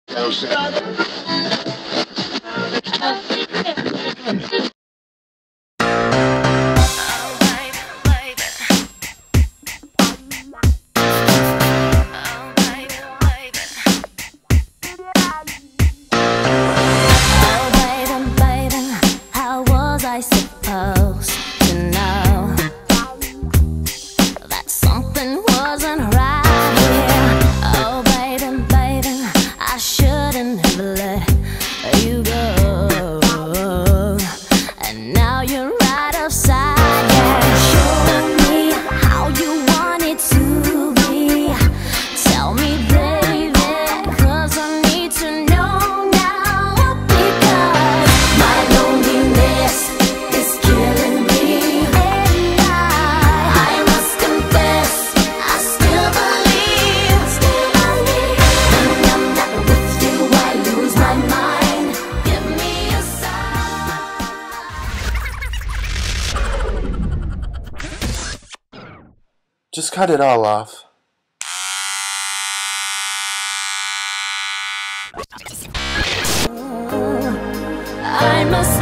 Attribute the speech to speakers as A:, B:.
A: I supposed to know that something wasn't right here? Oh baby, baby, I shouldn't have let you go, and now you're right upside down. Show me how you want it to be. Tell me, baby, 'cause I need to know now, because my loneliness is killing me, and I must confess, I still believe when I'm not with you, I lose my mind. Give me a sign.
B: Just cut it all off.
A: I must